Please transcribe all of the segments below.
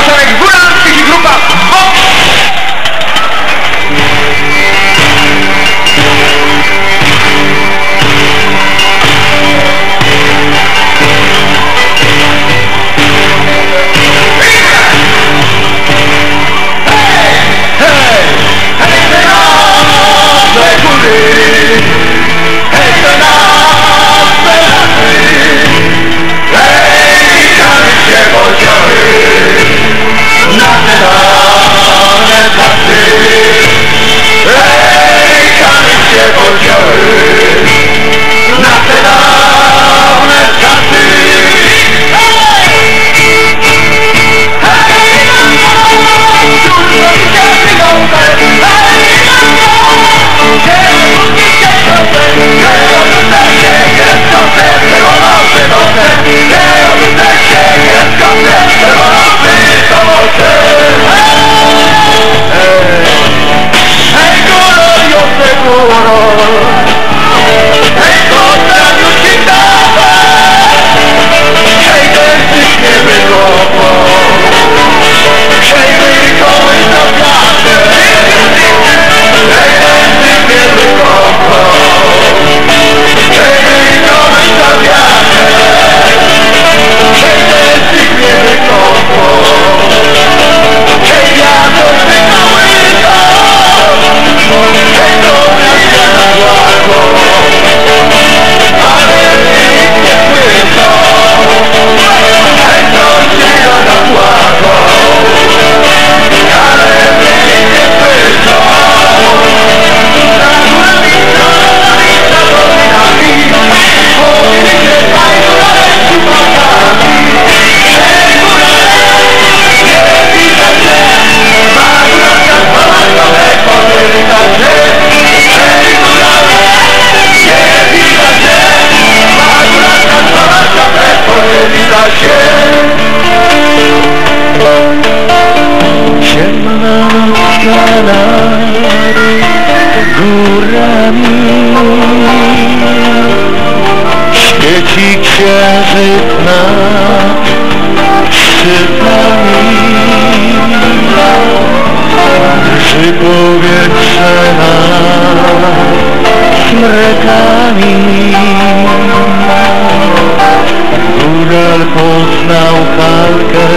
Marszałek Góralski i grupa Vox. Ciemna noc nad górami, świeci księżyc nad szczytami, drży powietrze nad smrekami. Góral poznał walkę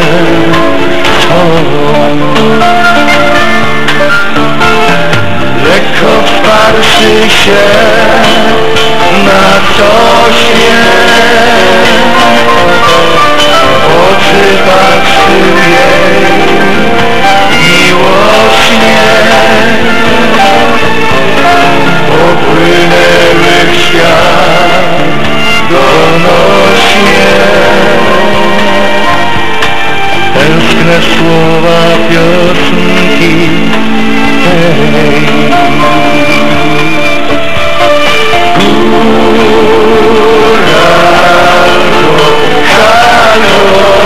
lekko wsparszy się na sośnie, oczy patrzył jej miłośnie, popłynęły w świat donośnie. Tęskne słowa piosenki, hej. Góralko, halo,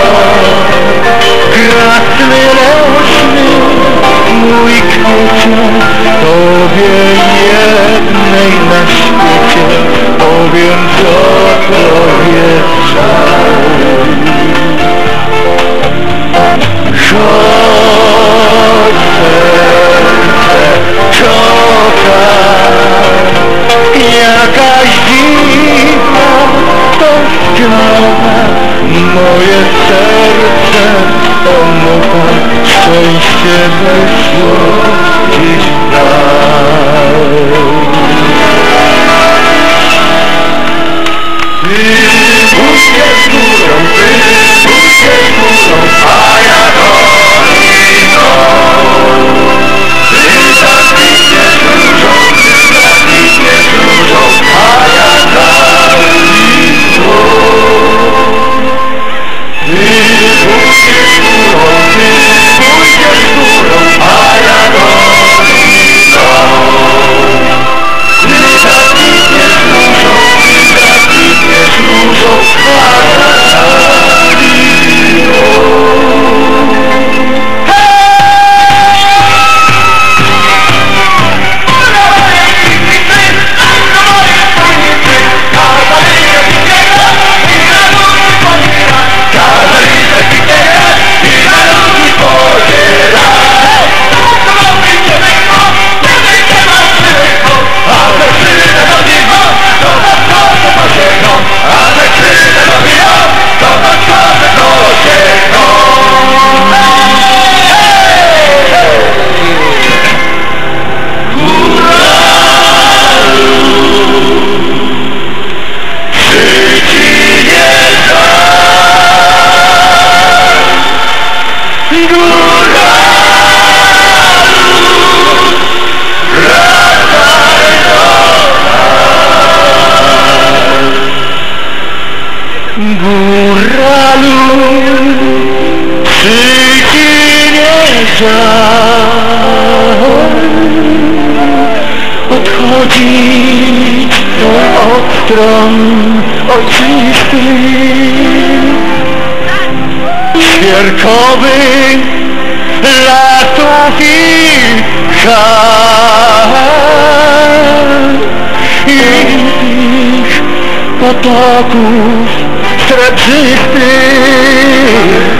gratny roczny mój kwiecie, tobie jednej na świecie, powiem co tobie żal. Choć serce czoka, jakaś dziwna pościana, moje serce omoka, szczęście wyszło gdzieś dalej. Uciekł górą, uciekł górą, a ja doliną. Ty zakwitnie różą, a ja doliną. Ty pójdziesz górą, a żal odchodzi od stron ojczystych. Świerkowy lasów i chal i tych potoków srebrzystych.